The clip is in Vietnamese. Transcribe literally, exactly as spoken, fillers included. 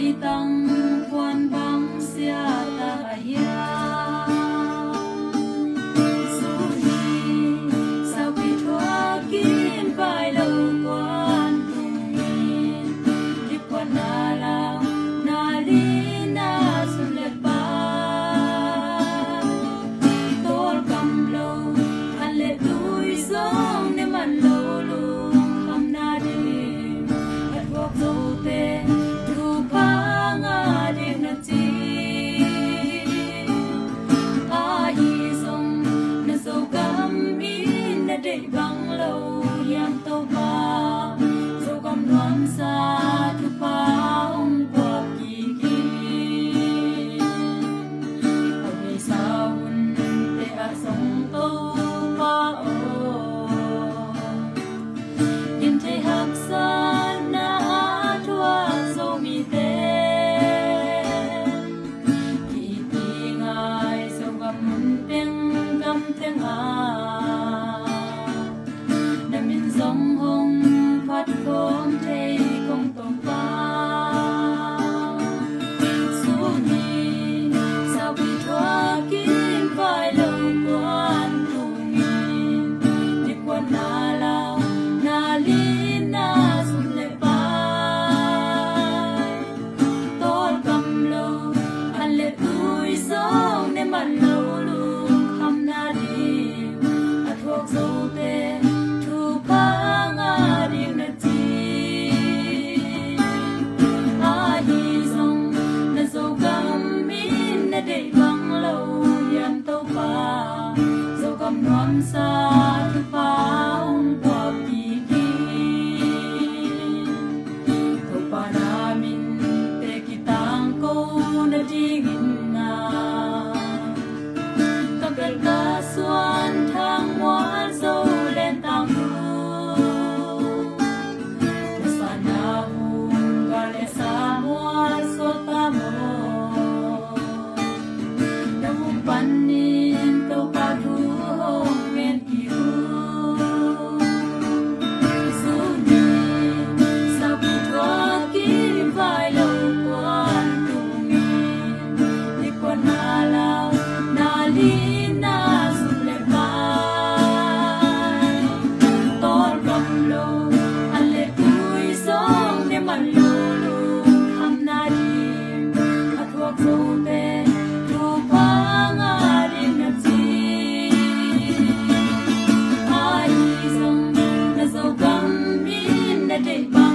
đi tăng quan băng xia ta ya su hi sao khi thoa kín vai lâu quan tung in đi quan na lao na li na sun le ba tol kam lâu an le tui song ne man lâu lu ham na đi at wok zo te băng lâu yang tàu ba dâu cầm đoan xa thu pa ông qua kỳ kỳ ở vì sao hun để à sông tàu ba ô nhìn thấy hạc xa na thua dâu mi tê kỳ kỳ ngài dâu cầm mun tiếng cầm tiếng à dòng hồng phát không thấy không tông ba su nhi sao bị thoa kín vai lâu quan tung in đi quan na lao na li na sun le bai tol cầm lâu an le tui song ne man lâu lu kham na đi at thuộc dâu te để băng lâu yang tàu ba dâu cầm đoan xa thu pa ông qua kỳ kỳ tàu pa na min te kitang ko na dingin na kagal ka suan thang muan dâu lên tang ru sana hung gale sa muan so ta mo panin tàu pa thu hong men ki ru su ni sao bị thoa kín vai lâu quan tung in đi quan na lao na li na sun le bai tol cầm lâu an le tui song ne man lu lu ham na di a thuốc dâu te thu pa để băng